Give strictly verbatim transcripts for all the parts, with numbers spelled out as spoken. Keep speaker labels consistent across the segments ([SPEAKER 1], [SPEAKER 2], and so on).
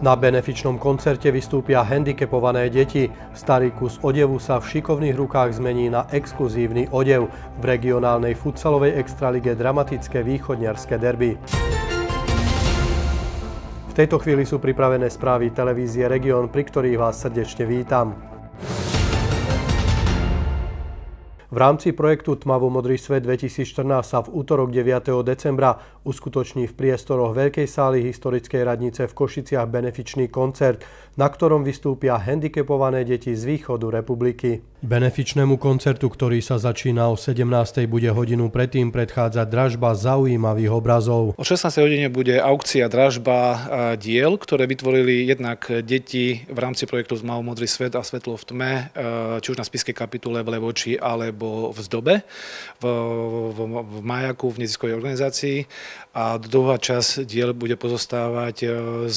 [SPEAKER 1] Na benefičnom koncerte vystúpia handicapované deti. Starý kus odevu sa v šikovných rukách zmení na exkluzívny odev. V regionálnej futsalovej extralige dramatické východniarske derby. V tejto chvíli sú pripravené správy televízie Region, pri ktorých vás srdečne vítam. V rámci projektu Tmavo-modrý svet dvetisícštrnásť sa v útorok deviateho decembra uskutoční v priestoroch Veľkej sály historickej radnice v Košiciach benefičný koncert, na ktorom vystúpia handicapované deti z východu republiky. Benefičnému koncertu, ktorý sa začína o sedemnástej, bude hodinu predtým predchádzať dražba zaujímavých obrazov.
[SPEAKER 2] O šestnástej hodine bude aukcia, dražba diel, ktoré vytvorili jednak deti v rámci projektu Tmavo-modrý svet a Svetlo v tme, či už na spišskej kapitule v Levoči alebo v Zdobe, v, v, v Majaku, v neziskovej organizácii. A druhá časť diel bude pozostávať z,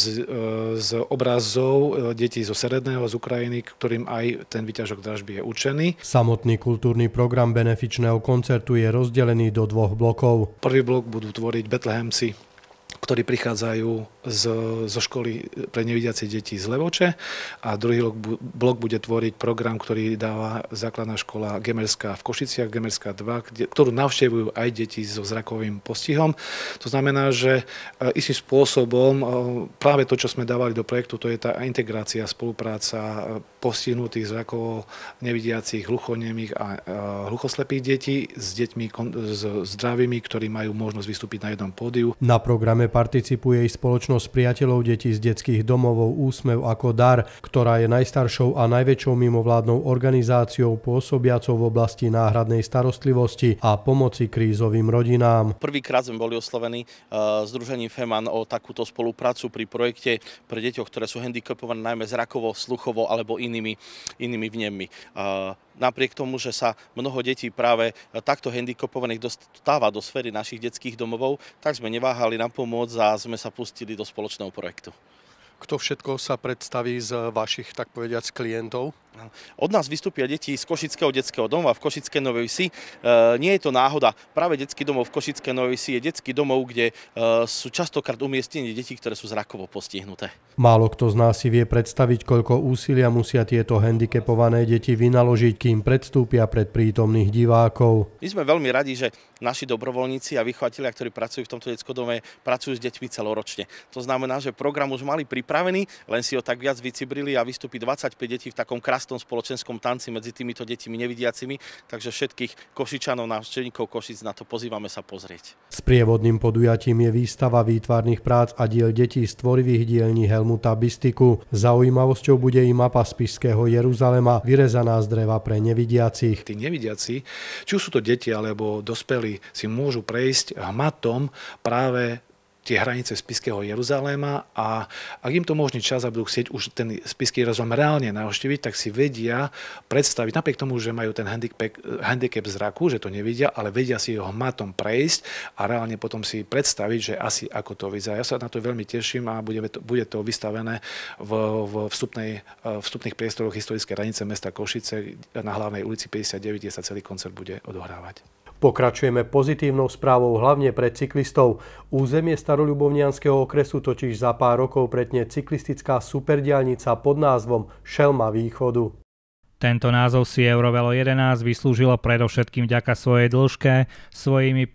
[SPEAKER 2] z obrazov detí zo Seredného, z Ukrajiny, ktorým aj ten výťažok dražby je určený.
[SPEAKER 1] Samotný kultúrny program benefičného koncertu je rozdelený do dvoch blokov.
[SPEAKER 2] Prvý blok budú tvoriť Betlehemci, ktorí prichádzajú z, zo školy pre nevidiace deti z Levoče, a druhý blok bude tvoriť program, ktorý dáva základná škola Gemerská v Košiciach, Gemerská dva, kde, ktorú navštevujú aj deti so zrakovým postihom. To znamená, že istým spôsobom práve to, čo sme dávali do projektu, to je tá integrácia, spolupráca postihnutých zrakovo nevidiacich, hluchonemých a hluchoslepých detí s deťmi s zdravými, ktorí majú možnosť vystúpiť na jednom pódiu.
[SPEAKER 1] Na programe participuje i spoločnosť priateľov detí z detských domovov Úsmev ako dar, ktorá je najstaršou a najväčšou mimovládnou organizáciou pôsobiacou v oblasti náhradnej starostlivosti a pomoci krízovým rodinám.
[SPEAKER 3] Prvýkrát sme boli oslovení uh, združením Feman o takúto spoluprácu pri projekte pre deťoch, ktoré sú handicapované najmä zrakovo, sluchovo alebo inými, inými vnemmi. Uh, Napriek tomu, že sa mnoho detí práve takto handicapovaných dostáva do sféry našich detských domovov, tak sme neváhali na pomoc a sme sa pustili do spoločného projektu.
[SPEAKER 1] Kto všetko sa predstaví z vašich, tak povediac, klientov?
[SPEAKER 3] Od nás vystúpia deti z Košického detského domova v Košickej Novej Vsi. E, nie je to náhoda. Práve detský domov v Košickej Novej Vsi je detský domov, kde e, sú častokrát umiestnení deti, ktoré sú zrakovo postihnuté.
[SPEAKER 1] Málo kto z nás si vie predstaviť, koľko úsilia musia tieto handicapované deti vynaložiť, kým predstúpia pred prítomných divákov.
[SPEAKER 3] My sme veľmi radi, že naši dobrovoľníci a vychovatelia, ktorí pracujú v tomto detskom dome, pracujú s deťmi celoročne. To znamená, že program už mali pripravený, len si ho tak viac vycibrili a vystúpi dvadsaťpäť detí v takom krásnom spoločenskom tanci medzi týmito deťmi nevidiacimi, takže všetkých Košičanov, návštevníkov Košic na to pozývame sa pozrieť.
[SPEAKER 1] Sprievodným podujatím je výstava výtvarných prác a diel detí z tvorivých dielní Helmuta Bystyku. Zaujímavosťou bude i mapa spišského Jeruzalema, vyrezaná z dreva pre nevidiacich.
[SPEAKER 2] Tí nevidiaci, či už sú to deti alebo dospelí, si môžu prejsť hmatom práve tie hranice spišského Jeruzaléma, a ak im to možný čas a budú chcieť už ten spišský Jeruzalém reálne navštíviť, tak si vedia predstaviť, napriek tomu, že majú ten handicap, handicap zraku, že to nevidia, ale vedia si ho hmatom prejsť a reálne potom si predstaviť, že asi ako to vyzerá. Ja sa na to veľmi teším a bude to, bude to vystavené v, v vstupnej, vstupných priestoroch historickej radnice mesta Košice na hlavnej ulici päťdesiatdeväť, kde sa celý koncert bude odohrávať.
[SPEAKER 1] Pokračujeme pozitívnou správou hlavne pre cyklistov. Územie staroľubovnianskeho okresu totiž za pár rokov pretne cyklistická superdiaľnica pod názvom Šelma východu.
[SPEAKER 4] Tento názov si Eurovelo jedenásť vyslúžilo predovšetkým vďaka svojej dĺžke. Svojimi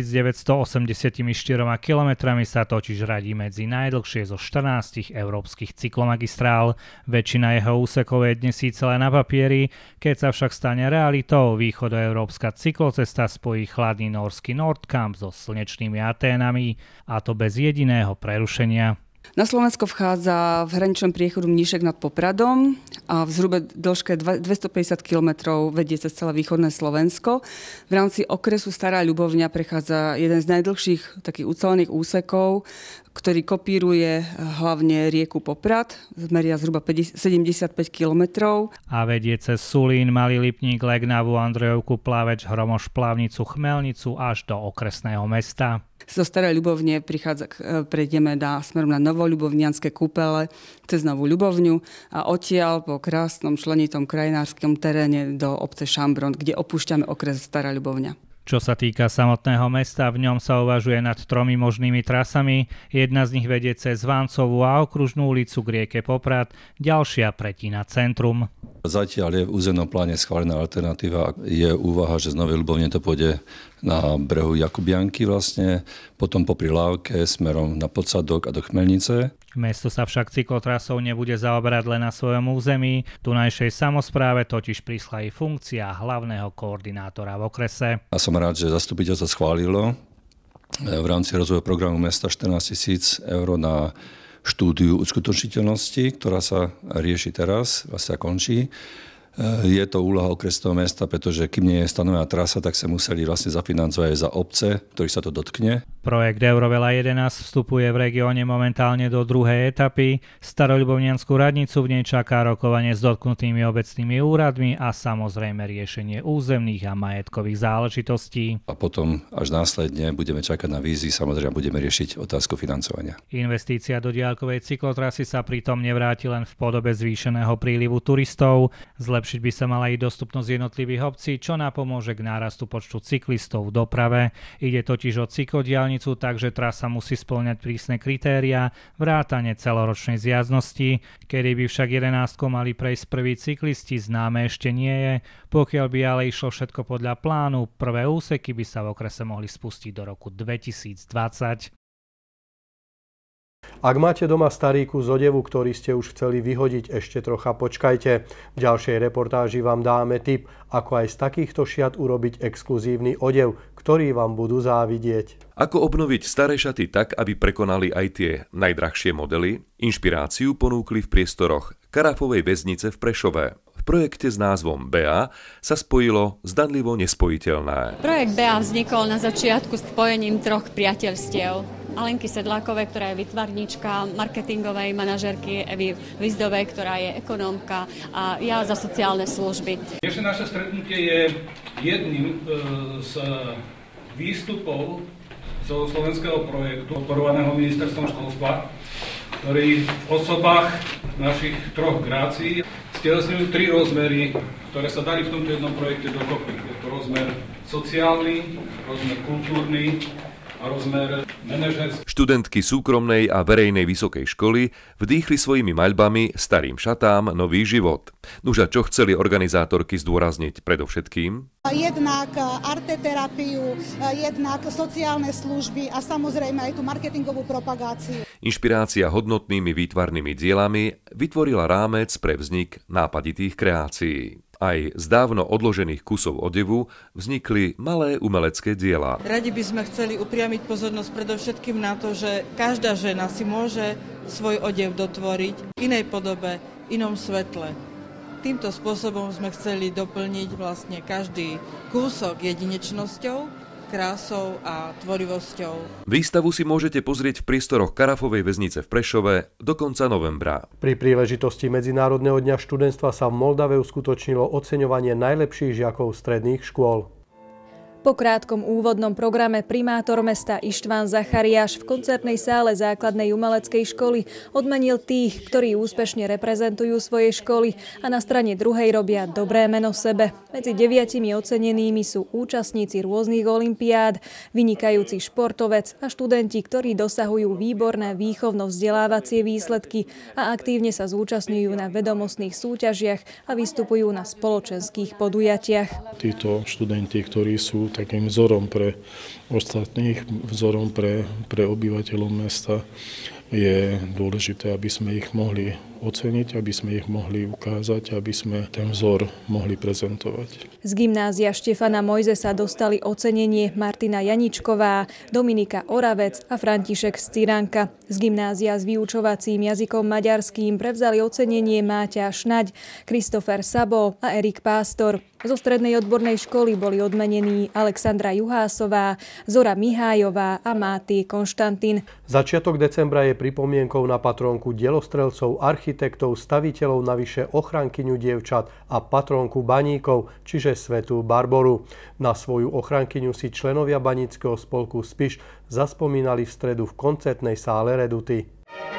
[SPEAKER 4] päťtisícdeväťstoosemdesiatštyri kilometrami sa totiž radí medzi najdlhšie zo štrnástich európskych cyklomagistrál. Väčšina jeho úsekov je dnes síce len na papieri, keď sa však stane realitou, východoeurópska cyklocesta spojí chladný nórrsky Nordkamp so slnečnými Aténami, a to bez jediného prerušenia.
[SPEAKER 5] Na Slovensko vchádza v hraničnom priechodu Mníšek nad Popradom a v zhruba dĺžke dvestopäťdesiat kilometrov vedie cez celé východné Slovensko. V rámci okresu Stará Ľubovňa prechádza jeden z najdlhších takých ucelených úsekov, ktorý kopíruje hlavne rieku Poprad, meria zhruba sedemdesiatpäť kilometrov.
[SPEAKER 4] A vedie cez Sulín, Malý Lipník, Legnavu, Andrejovku, Plaveč, Hromoš, Plavnicu, Chmelnicu až do okresného mesta.
[SPEAKER 5] Zo Starej Ľubovne prichádza, prejdeme na, smerom na Novoľubovnianske kúpele cez Novú Ľubovňu a odtiaľ po krásnom členitom krajinárskom teréne do obce Šambron, kde opúšťame okres Stará Ľubovňa.
[SPEAKER 4] Čo sa týka samotného mesta, v ňom sa uvažuje nad tromi možnými trasami. Jedna z nich vedie cez Váncovú a okružnú ulicu k rieke Poprad, ďalšia pretína centrum.
[SPEAKER 6] Zatiaľ je v územnom pláne schválená alternatíva. Je úvaha, že z Novej Ľubovne to pôjde na brehu Jakubianky vlastne, potom popri Lávke smerom na Podsadok a do Chmelnice.
[SPEAKER 4] Mesto sa však cyklotrasou nebude zaoberať len na svojom území. Tunajšej samospráve totiž prišla aj funkcia hlavného koordinátora v okrese.
[SPEAKER 6] A som rád, že zastupiteľstvo schválilo v rámci rozvoja programu mesta štrnásť tisíc eur na štúdiu uskutočniteľnosti, ktorá sa rieši teraz, vlastne končí. Je to úloha okresného mesta, pretože kým nie je stanovená trasa, tak sa museli vlastne zafinancovať aj za obce, ktorých sa to dotkne.
[SPEAKER 4] Projekt Eurovela jedenásť vstupuje v regióne momentálne do druhej etapy. Staroľubovniansku radnicu v nej čaká rokovanie s dotknutými obecnými úradmi a samozrejme riešenie územných a majetkových záležitostí.
[SPEAKER 6] A potom až následne budeme čakať na vízy, samozrejme budeme riešiť otázku financovania.
[SPEAKER 4] Investícia do diaľkovej cyklotrasy sa pritom nevráti len v podobe zvýšeného prílivu turistov. Zlepšiť by sa mala i dostupnosť jednotlivých obcí, čo napomôže k nárastu počtu cyklistov v doprave. Ide totiž o cyklodiaľnicu, takže trasa musí spĺňať prísne kritériá, vrátane celoročnej zjazdnosti. Kedy by však jedenástkou mali prejsť prví cyklisti, známe ešte nie je. Pokiaľ by ale išlo všetko podľa plánu, prvé úseky by sa v okrese mohli spustiť do roku dvetisícdvadsať.
[SPEAKER 1] Ak máte doma starý kus odevu, ktorý ste už chceli vyhodiť, ešte trocha počkajte. V ďalšej reportáži vám dáme tip, ako aj z takýchto šiat urobiť exkluzívny odev, ktorý vám budú závidieť.
[SPEAKER 7] Ako obnoviť staré šaty tak, aby prekonali aj tie najdrahšie modely? Inšpiráciu ponúkli v priestoroch Karafovej väznice v Prešove. V projekte s názvom bé á sa spojilo zdanlivo nespojiteľné.
[SPEAKER 8] Projekt bé á vznikol na začiatku spojením troch priateľstiev. Alenky Sedlákovej, ktorá je výtvarníčka, marketingovej manažérky Evy Vizdovej, ktorá je ekonómka, a ja za sociálne služby.
[SPEAKER 9] Dnešné naše stretnutie je jedným z výstupov zo slovenského projektu podporovaného ministerstvom školstva, ktorý v osobách našich troch grácií stelesňujú tri rozmery, ktoré sa dali v tomto jednom projekte dokopy. Je to rozmer sociálny, rozmer kultúrny a rozmer manažerský.
[SPEAKER 7] Študentky súkromnej a verejnej vysokej školy vdýchli svojimi maľbami starým šatám nový život. Nuža, čo chceli organizátorky zdôrazniť predovšetkým?
[SPEAKER 10] Jednak arteterapiu, jednak sociálne služby a samozrejme aj tú marketingovú propagáciu. Inšpirácia
[SPEAKER 7] hodnotnými výtvarnými dielami vytvorila rámec pre vznik nápaditých kreácií. Aj z dávno odložených kusov odevu vznikli malé umelecké diela.
[SPEAKER 11] Radi by sme chceli upriamiť pozornosť predovšetkým na to, že každá žena si môže svoj odev dotvoriť v inej podobe, inom svetle. Týmto spôsobom sme chceli doplniť vlastne každý kúsok jedinečnosťou, krásou a tvorivosťou.
[SPEAKER 7] Výstavu si môžete pozrieť v priestoroch Karafovej väznice v Prešove do konca novembra.
[SPEAKER 1] Pri príležitosti Medzinárodného dňa študentstva sa v Moldave uskutočnilo oceňovanie najlepších žiakov stredných škôl.
[SPEAKER 12] Po krátkom úvodnom programe primátor mesta Ištván Zachariáš v koncertnej sále základnej umeleckej školy odmenil tých, ktorí úspešne reprezentujú svoje školy a na strane druhej robia dobré meno sebe. Medzi deviatimi ocenenými sú účastníci rôznych olympiád, vynikajúci športovec a študenti, ktorí dosahujú výborné výchovno-vzdelávacie výsledky a aktívne sa zúčastňujú na vedomostných súťažiach a vystupujú na spoločenských podujatiach.
[SPEAKER 13] Títo študenti, ktorí sú takým vzorom pre ostatných, vzorom pre, pre obyvateľov mesta, je dôležité, aby sme ich mohli oceniť, aby sme ich mohli ukázať, aby sme ten vzor mohli prezentovať.
[SPEAKER 12] Z gymnázia Štefana Mojzesa dostali ocenenie Martina Janičková, Dominika Oravec a František Sciranka. Z gymnázia s vyučovacím jazykom maďarským prevzali ocenenie Máťa Šnaď, Kristofer Sabo a Erik Pástor. Zo strednej odbornej školy boli odmenení Alexandra Juhásová, Zora Mihájová a Máty Konštantín.
[SPEAKER 1] Začiatok decembra je pripomienkou na patrónku dielostrelcov, architektov, staviteľov, navyše ochrankyňu dievčat a patrónku baníkov, čiže svätú Barboru. Na svoju ochrankyňu si členovia baníckeho spolku Spiš zaspomínali v stredu v koncertnej sále Reduty.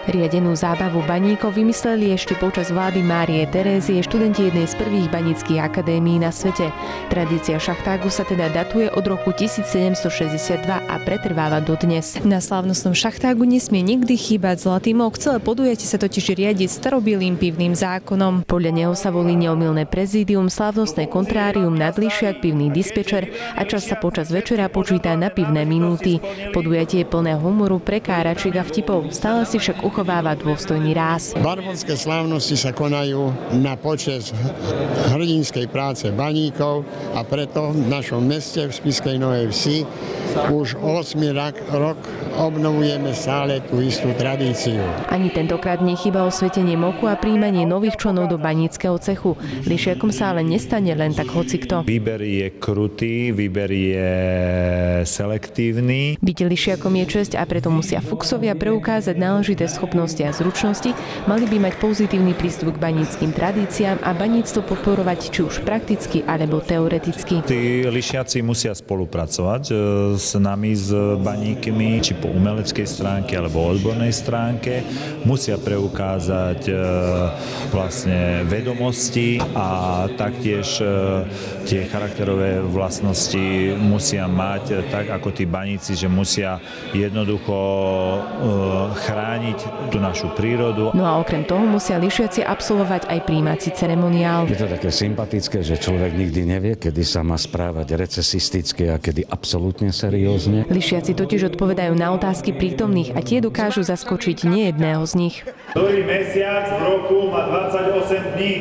[SPEAKER 14] Riadenú zábavu baníkov vymysleli ešte počas vlády Márie Terézie študenti jednej z prvých baníckych akadémií na svete. Tradícia šachtágu sa teda datuje od roku tisícsedemstošesťdesiatdva a pretrváva dodnes.
[SPEAKER 12] Na slávnostnom šachtágu nesmie nikdy chýbať zlatý mok. Celé podujatie sa totiž riadi starobilým pivným zákonom.
[SPEAKER 14] Podľa neho sa volí neomylné prezídium, slávnostné kontrárium, nadlišiak, pivný dispečer a čas sa počas večera počíta na pivné minúty. Podujatie je plné humoru, prekáračiek a vtipov. Stále si však uchováva dôstojný ráz.
[SPEAKER 15] Barbonské slávnosti sa konajú na počesť hrdinskej práce baníkov a preto v našom meste v Spišskej Novej Vsi už ôsmy rok obnovujeme stále tú istú tradíciu.
[SPEAKER 14] Ani tentokrát nechýba osvetenie moku a príjmanie nových členov do baníckeho cechu. Lišiakom sa ale nestane len tak hocikto.
[SPEAKER 16] Výber je krutý, výber je selektívny.
[SPEAKER 14] Byť lišiakom je česť a preto musia fuksovia preukázať náležité schopnosti a zručnosti, mali by mať pozitívny prístup k baníckym tradíciám a baníctvo podporovať či už prakticky alebo teoreticky.
[SPEAKER 16] Tí lišiaci musia spolupracovať s nami, s baníkmi, či po umeleckej stránke alebo odbornej stránke. Musia preukázať e, vlastne vedomosti a taktiež e, tie charakterové vlastnosti musia mať tak ako tí baníci, že musia jednoducho e, chrániť tú našu prírodu.
[SPEAKER 14] No a okrem toho musia lišiaci absolvovať aj prijímací ceremoniál.
[SPEAKER 17] Je to také sympatické, že človek nikdy nevie, kedy sa má správať recesisticky a kedy absolútne seriózne.
[SPEAKER 14] Lišiaci totiž odpovedajú na otázky prítomných a tie dokážu zaskočiť nejedného z nich.
[SPEAKER 16] Ktorý mesiac v roku má dvadsaťosem dní?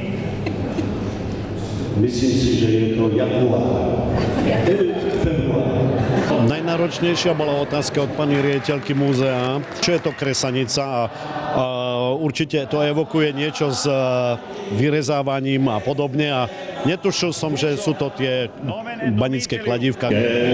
[SPEAKER 18] Myslím si, že je to január.
[SPEAKER 19] Najnáročnejšia bola otázka od pani riaditeľky múzea, čo je to kresanica a, a určite to evokuje niečo s vyrezávaním a podobne a netušil som, že sú to tie banícke kladívka.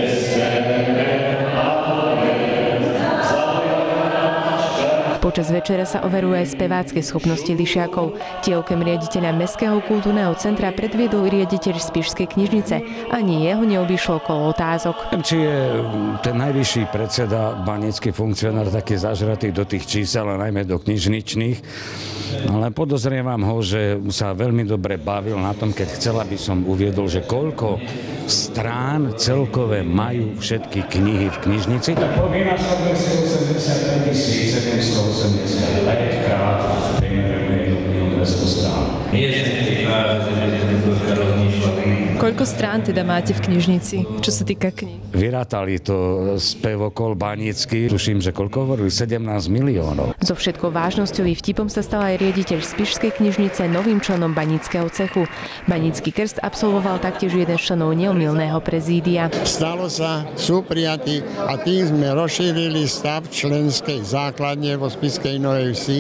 [SPEAKER 14] Počas večera sa overujú aj spevácké schopnosti lišiakov. Tie okrem riaditeľa Mestského kultúrneho centra predviedol riaditeľ Spišskej knižnice. Ani jeho neobyšlo kolo otázok.
[SPEAKER 17] Či je ten najvyšší predseda, banícky funkcionár, taký zažratý do tých čísel, a najmä do knižničných, ale podozrievam ho, že sa veľmi dobre bavil na tom, keď chcela by som uviedol, že koľko strán celkové majú všetky knihy v knižnici.
[SPEAKER 18] Vynáša dvestoosemdesiatpäť tisíc sedemstoosemdesiatpäť krát primerujeme jednu knihu dvesto strán. Nie je to fáze, že sme troška rozmýšľali.
[SPEAKER 12] Koľko strán teda máte v knižnici, čo sa týka kníh?
[SPEAKER 17] Vyrátali to spevokol banícky, tuším, že koľko hovorili, sedemnásť miliónov.
[SPEAKER 14] So všetkou vážnosťou i vtipom sa stal aj riaditeľ Spišskej knižnice novým členom baníckeho cechu. Banícky krst absolvoval taktiež jeden z členov neomylného prezídia.
[SPEAKER 15] Stalo sa, sú prijatí a tým sme rozšírili stav členskej základne vo Spišskej Novej Vsi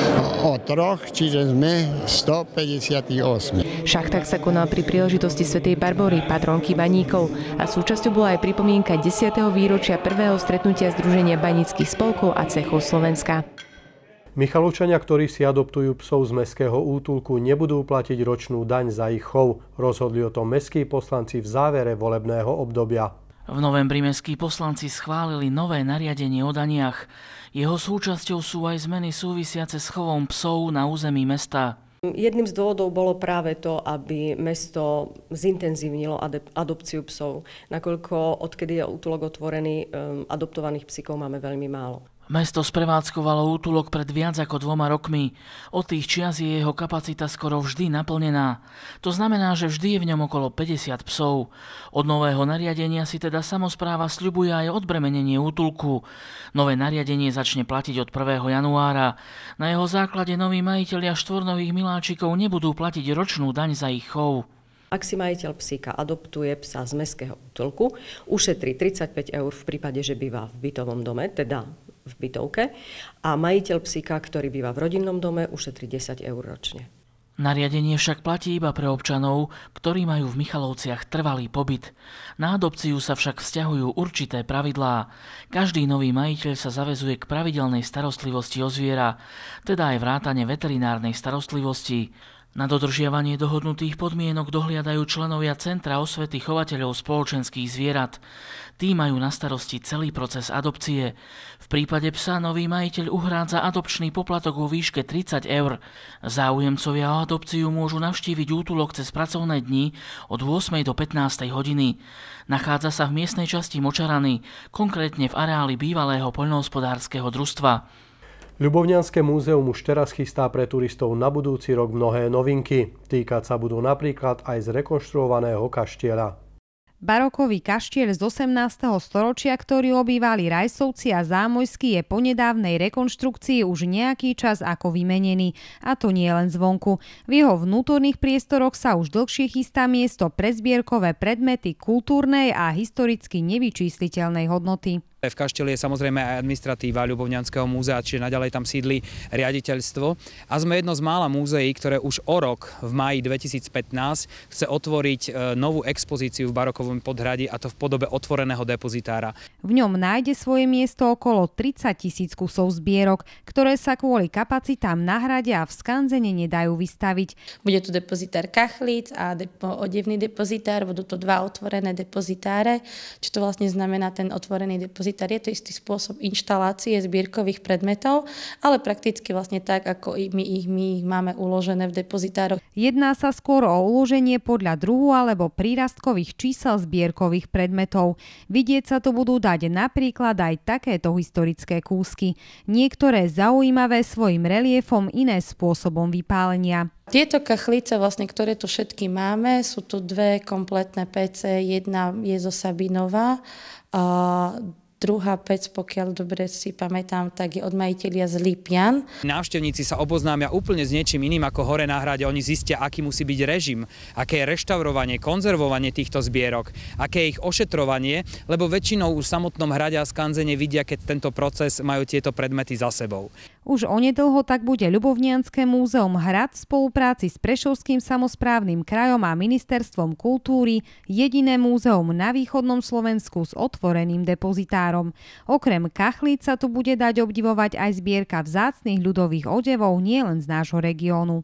[SPEAKER 15] o troch, čiže sme stopäťdesiatosem.
[SPEAKER 14] Šachták sa konal pri príležitosti svätej Barbory, patronky baníkov, a súčasťou bola aj pripomienka desiateho výročia prvého stretnutia Združenia baníckych spolkov a cechov Slovenska.
[SPEAKER 1] Michalovčania, ktorí si adoptujú psov z mestského útulku, nebudú platiť ročnú daň za ich chov. Rozhodli o tom mestskí poslanci v závere volebného obdobia.
[SPEAKER 20] V novembri mestskí poslanci schválili nové nariadenie o daniach. Jeho súčasťou sú aj zmeny súvisiace s chovom psov na území mesta.
[SPEAKER 21] Jedným z dôvodov bolo práve to, aby mesto zintenzívnilo adopciu psov, nakoľko odkedy je útulok otvorený, adoptovaných psíkov máme veľmi málo.
[SPEAKER 20] Mesto sprevádzkovalo útulok pred viac ako dvoma rokmi. Od tých čias je jeho kapacita skoro vždy naplnená. To znamená, že vždy je v ňom okolo päťdesiat psov. Od nového nariadenia si teda samospráva sľubuje aj odbremenenie útulku. Nové nariadenie začne platiť od prvého januára. Na jeho základe noví majitelia štvornových miláčikov nebudú platiť ročnú daň za ich chov.
[SPEAKER 21] Ak si majiteľ psíka adoptuje psa z mestského útulku, ušetrí tridsaťpäť eur v prípade, že býva v bytovom dome, teda v bytovke, a majiteľ psíka, ktorý býva v rodinnom dome, ušetrí desať eur ročne.
[SPEAKER 20] Nariadenie však platí iba pre občanov, ktorí majú v Michalovciach trvalý pobyt. Na adopciu sa však vzťahujú určité pravidlá. Každý nový majiteľ sa zaväzuje k pravidelnej starostlivosti o zviera, teda aj vrátane veterinárnej starostlivosti. Na dodržiavanie dohodnutých podmienok dohliadajú členovia Centra osvety chovateľov spoločenských zvierat. Tí majú na starosti celý proces adopcie. V prípade psa nový majiteľ uhrádza adopčný poplatok vo výške tridsať eur. Záujemcovia o adopciu môžu navštíviť útulok cez pracovné dni od ôsmej do pätnástej hodiny. Nachádza sa v miestnej časti Močarany, konkrétne v areáli bývalého poľnohospodárskeho družstva.
[SPEAKER 1] Ľubovňanské múzeum už teraz chystá pre turistov na budúci rok mnohé novinky. Týkať sa budú napríklad aj zrekonštruovaného kaštieľa.
[SPEAKER 3] Barokový kaštieľ z osemnásteho storočia, ktorý obývali Rajsovci a Zámojskí, je po nedávnej rekonštrukcii už nejaký čas ako vymenený. A to nie len zvonku. V jeho vnútorných priestoroch sa už dlhšie chystá miesto pre zbierkové predmety kultúrnej a historicky nevyčísliteľnej hodnoty.
[SPEAKER 22] V kaštieľi je samozrejme aj administratíva Ľubovňanského múzea, čiže naďalej tam sídli riaditeľstvo. A sme jedno z mála múzeí, ktoré už o rok v máji dvetisícpätnásť chce otvoriť novú expozíciu v barokovom podhradí, a to v podobe otvoreného depozitára.
[SPEAKER 3] V ňom nájde svoje miesto okolo tridsať tisíc kusov zbierok, ktoré sa kvôli kapacitám na hrade a v skanzene nedajú vystaviť.
[SPEAKER 23] Bude tu depozitár kachlíc a depo, odevný depozitár, budú to dva otvorené depozitáre. Čo to vlastne znamená ten otvorený depozitár? Je to istý spôsob inštalácie zbierkových predmetov, ale prakticky vlastne tak, ako my ich, my ich máme uložené v depozitároch.
[SPEAKER 3] Jedná sa skôr o uloženie podľa druhu alebo prírastkových čísel zbierkových predmetov. Vidieť sa tu budú dať napríklad aj takéto historické kúsky. Niektoré zaujímavé svojim reliefom, iné spôsobom vypálenia.
[SPEAKER 23] Tieto kachlice, vlastne, ktoré tu všetky máme, sú tu dve kompletné pece. Jedna je zo Sabinova a druhá pec, pokiaľ dobre si pamätám, tak je od majitelia z Lipian.
[SPEAKER 22] Návštevníci sa oboznámia úplne s niečím iným ako hore na hrade. Oni zistia, aký musí byť režim, aké je reštaurovanie, konzervovanie týchto zbierok, aké je ich ošetrovanie, lebo väčšinou už v samotnom hrade a skanzene vidia, keď tento proces majú tieto predmety za sebou.
[SPEAKER 3] Už onedlho tak bude Ľubovňanské múzeum Hrad v spolupráci s Prešovským samosprávnym krajom a Ministerstvom kultúry jediné múzeum na východnom Slovensku s otvoreným depozitárom. Okrem kachlíc sa tu bude dať obdivovať aj zbierka vzácnych ľudových odevov nielen z nášho regiónu.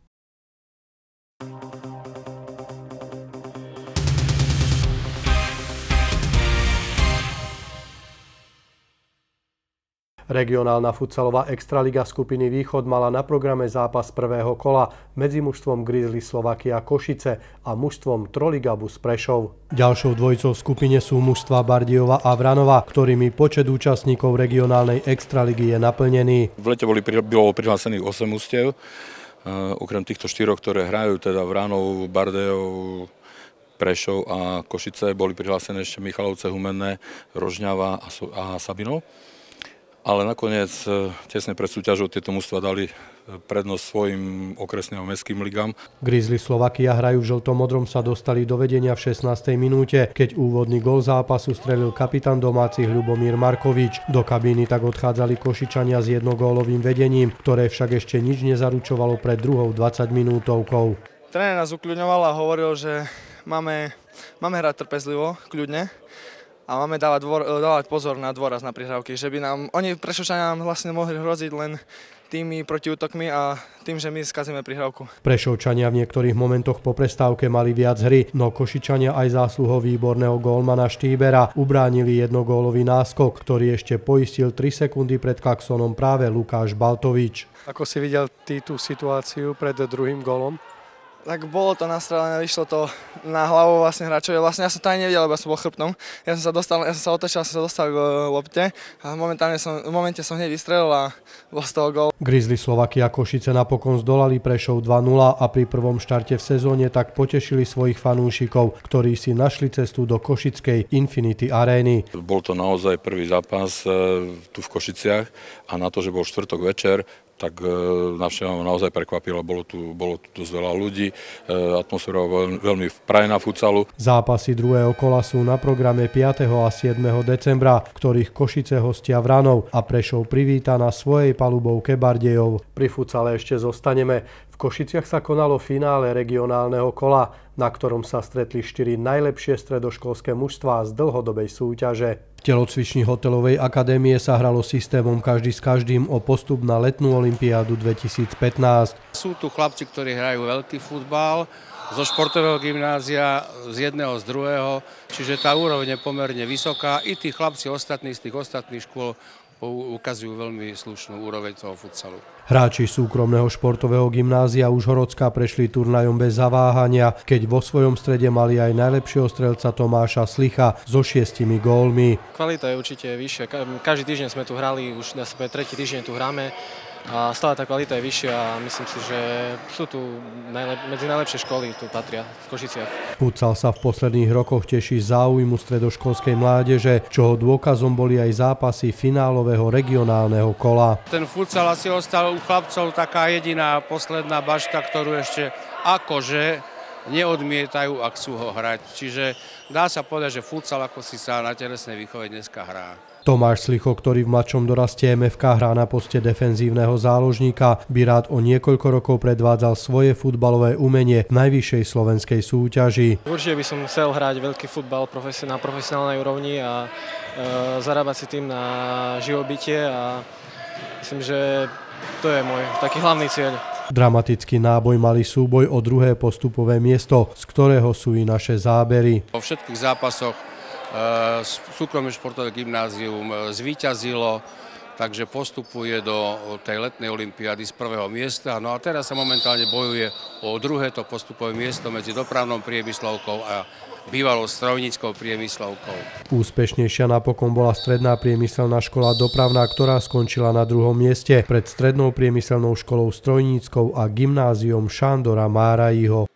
[SPEAKER 1] Regionálna futsalová extraliga skupiny Východ mala na programe zápas prvého kola medzi mužstvom Grizzly Slovakia Košice a mužstvom Trolligabus Prešov. Ďalšou dvojicou v skupine sú mužstva Bardejova a Vranova, ktorými počet účastníkov regionálnej extraligy je naplnený.
[SPEAKER 24] V lete boli, bolo prihlásených osem mužstiev, okrem týchto štyroch, ktoré hrajú, teda Vranov, Bardejov, Prešov a Košice, boli prihlásené ešte Michalovce, Humenné, Rožňava a Sabinov. Ale nakoniec tesne pred súťažou tieto mužstva dali prednosť svojim okresným a mestským ligám.
[SPEAKER 1] Grizzly Slovakia hrajú v žltomodrom sa dostali do vedenia v šestnástej minúte, keď úvodný gól zápasu strelil kapitán domácich Ľubomír Markovič. Do kabíny tak odchádzali Košičania s jednogólovým vedením, ktoré však ešte nič nezaručovalo pred druhou dvadsaťminútovkou.
[SPEAKER 25] Tréner nás ukľudňoval a hovoril, že máme, máme hrať trpezlivo, kľudne. A máme dávať, dvor, dávať pozor na dôraz na prihrávky, že by nám, oni Prešovčania nám vlastne mohli hroziť len tými protiútokmi a tým, že my skazíme prihrávku.
[SPEAKER 1] Prešovčania v niektorých momentoch po prestávke mali viac hry, no Košičania aj zásluhou výborného gólmana Štýbera ubránili jednogólový náskok, ktorý ešte poistil tri sekundy pred klaksonom práve Lukáš Baltovič.
[SPEAKER 26] Ako si videl ty tú situáciu pred druhým gólom?
[SPEAKER 25] Tak bolo to nastrelené, vyšlo to na hlavu vlastne hráčovi. Vlastne ja som to ani nevidel, lebo ja som bol chrbtom. Ja som sa dostal, ja som sa otočil, som sa dostal k lopte a momentálne som, v momente som hneď vystrelil a bol z toho gól.
[SPEAKER 1] Grizzly Slovakia Košice napokon zdolali Prešov dva nula a pri prvom štarte v sezóne tak potešili svojich fanúšikov, ktorí si našli cestu do košickej Infinity arény.
[SPEAKER 24] Bol to naozaj prvý zápas tu v Košiciach a na to, že bol štvrtok večer, tak návšteva ma naozaj prekvapila. Bolo tu, bolo tu dosť veľa ľudí, atmosféra veľmi prajená futsalu.
[SPEAKER 1] Zápasy druhého kola sú na programe piateho a siedmeho decembra, ktorých Košice hostia Vranov a Prešov privíta na svojej palubovke Bardejov. Pri futsale ešte zostaneme. V Košiciach sa konalo finále regionálneho kola, na ktorom sa stretli štyri najlepšie stredoškolské mužstvá z dlhodobej súťaže. telocvični Hotelovej akadémie sa hralo systémom každý s každým o postup na letnú olympiádu dvetisícpätnásť.
[SPEAKER 2] Sú tu chlapci, ktorí hrajú veľký futbal, zo športového gymnázia, z jedného, z druhého, čiže tá úroveň je pomerne vysoká. I tí chlapci ostatní z tých ostatných škôl ukazujú veľmi slušnú úroveň toho futsalu.
[SPEAKER 1] Hráči súkromného športového gymnázia Užhorodská prešli turnajom bez zaváhania, keď vo svojom strede mali aj najlepšieho strelca Tomáša Slicha so šiestimi gólmi.
[SPEAKER 4] Kvalita je určite vyššia. Každý týždeň sme tu hrali, už dá sa povedať, tretí týždeň tu hráme. A stále tá kvalita je vyššia a myslím si, že sú tu najlep- medzi najlepšie školy, tu patria v Košiciach.
[SPEAKER 1] Futsal sa v posledných rokoch teší záujmu stredoškolskej mládeže, čoho dôkazom boli aj zápasy finálového regionálneho kola.
[SPEAKER 2] Ten futsal asi ostal u chlapcov taká jediná posledná bašta, ktorú ešte akože neodmietajú, ak sú ho hrať. Čiže dá sa povedať, že futsal ako si sa na telesnej výchove dneska hrá.
[SPEAKER 1] Tomáš Slicho, ktorý v mladšom doraste em ef ká hrá na poste defenzívneho záložníka, by rád o niekoľko rokov predvádzal svoje futbalové umenie v najvyššej slovenskej súťaži.
[SPEAKER 4] Určite by som chcel hrať veľký futbal na profesionálnej úrovni a e, zarábať si tým na živobytie a myslím, že to je môj taký hlavný cieľ.
[SPEAKER 1] Dramatický náboj mali súboj o druhé postupové miesto, z ktorého sú i naše zábery.
[SPEAKER 2] Vo všetkých zápasoch súkromné športové gymnázium zvíťazilo, takže postupuje do tej letnej olympiády z prvého miesta. No a teraz sa momentálne bojuje o druhé to postupové miesto medzi dopravnou priemyslovkou a bývalou strojníckou priemyslovkou.
[SPEAKER 1] Úspešnejšia napokon bola stredná priemyselná škola dopravná, ktorá skončila na druhom mieste pred strednou priemyselnou školou strojníckou a gymnáziom Šandora Márajího.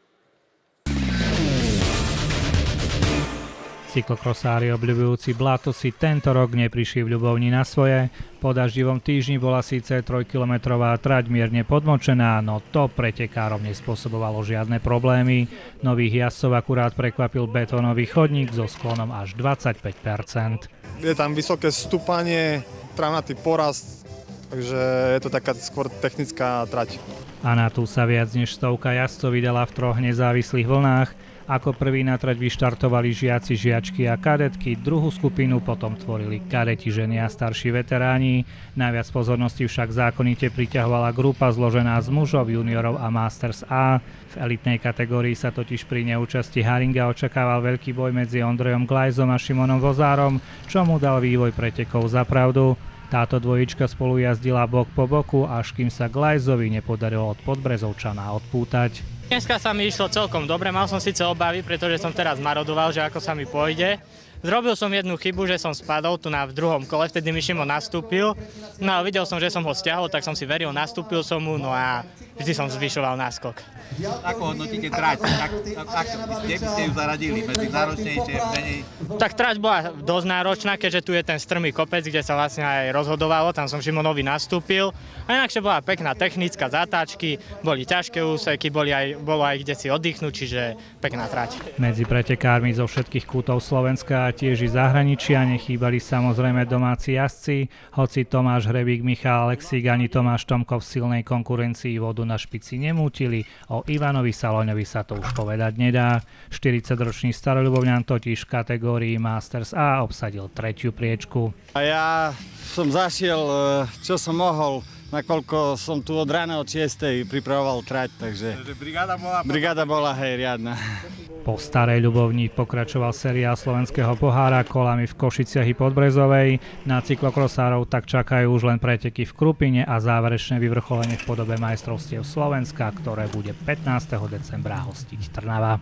[SPEAKER 5] Cyklokrosári obľubujúci blato si tento rok neprišli v Ľubovni na svoje. Po daždivom týždni bola síce trojkilometrová trať mierne podmočená, no to pretekárom nespôsobovalo žiadne problémy. Nových jazdcov akurát prekvapil betónový chodník so sklonom až dvadsaťpäť percent.
[SPEAKER 6] Je tam vysoké stúpanie, travnatý porast, takže je to taká skôr technická trať.
[SPEAKER 5] A na tú sa viac než stovka jazdcov vydala v troch nezávislých vlnách. Ako prvý na trať vyštartovali žiaci, žiačky a kadetky, druhú skupinu potom tvorili kadeti, ženy a starší veteráni. Najviac pozornosti však zákonite priťahovala grupa zložená z mužov, juniorov a Masters A. V elitnej kategórii sa totiž pri neúčasti Haringa očakával veľký boj medzi Ondrejom Glajzom a Šimonom Vozárom, čo mu dal vývoj pretekov za pravdu. Táto dvojička spolu jazdila bok po boku, až kým sa Glajzovi nepodarilo od Podbrezovčana odpútať.
[SPEAKER 8] Dneska sa mi išlo celkom dobre, mal som síce obavy, pretože som teraz marodoval, že ako sa mi pôjde. Zrobil som jednu chybu, že som spadol tu na v druhom kole, vtedy mi Šimo nastúpil. No a videl som, že som ho stiahol, tak som si veril, nastúpil som mu, no a vždy som zvyšoval náskok.
[SPEAKER 9] Ako hodnotíte trať? Kde by ste ju zaradili? Medzi náročnejšie, menej?
[SPEAKER 8] Tak trať bola dosť náročná, keďže tu je ten strmý kopec, kde sa vlastne aj rozhodovalo, tam som Šimonovi nastúpil. A inakšie bola pekná technická zátačky, boli ťažké úseky, boli aj, bolo aj kde si oddychnúť, čiže pekná trať.
[SPEAKER 5] Medzi pretekármi zo všetkých kútov Slovenska a tiež i zahraničia nechýbali samozrejme domáci jazdci, hoci Tomáš Hrebík, Michal Alexík ani Tomáš Tomko v silnej konkurencii vodu na špici nemútili, o Ivanovi Saloňovi sa to už povedať nedá. štyridsaťročný staroľubovňan totiž v kategórii Masters A obsadil tretiu priečku.
[SPEAKER 27] A ja som zašiel, čo som mohol, nakoľko som tu od rána od šiestej pripravoval trať, takže brigáda bola, brigáda bola hej, riadna.
[SPEAKER 5] Po Starej Ľubovni pokračoval seriál slovenského pohára kolami v Košiciach i Podbrezovej. Na cyklokrosárov tak čakajú už len preteky v Krupine a záverečné vyvrcholenie v podobe majstrovstiev Slovenska, ktoré bude pätnásteho decembra hostiť Trnava.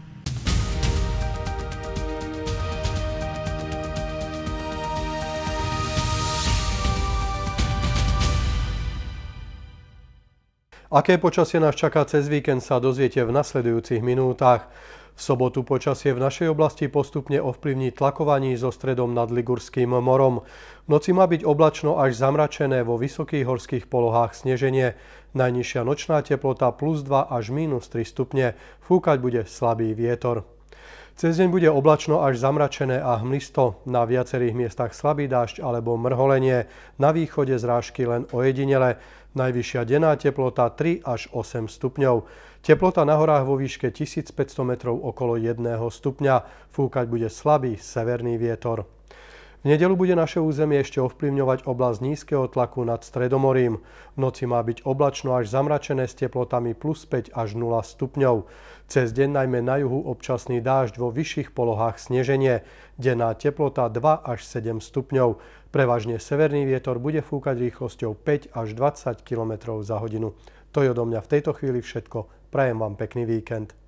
[SPEAKER 1] Aké počasie nás čaká cez víkend, sa dozviete v nasledujúcich minútach. V sobotu počasie v našej oblasti postupne ovplyvní tlakovaní so stredom nad Ligurským morom. V noci má byť oblačno až zamračené, vo vysokých horských polohách sneženie. Najnižšia nočná teplota plus dva až mínus tri stupne. Fúkať bude slabý vietor. Cez deň bude oblačno až zamračené a hmlisto. Na viacerých miestach slabý dážď alebo mrholenie. Na východe zrážky len ojedinele. Najvyššia denná teplota tri až osem stupňov. Teplota na horách vo výške tisícpäťsto metrov okolo jedného stupňa. Fúkať bude slabý severný vietor. V nedeľu bude naše územie ešte ovplyvňovať oblasť nízkeho tlaku nad Stredomorím. V noci má byť oblačno až zamračené s teplotami plus päť až nula stupňov. Cez deň najmä na juhu občasný dážď, vo vyšších polohách sneženie. Denná teplota dva až sedem stupňov. Prevažne severný vietor bude fúkať rýchlosťou päť až dvadsať kilometrov za hodinu. To je odo mňa v tejto chvíli všetko. Prajem vám pekný víkend.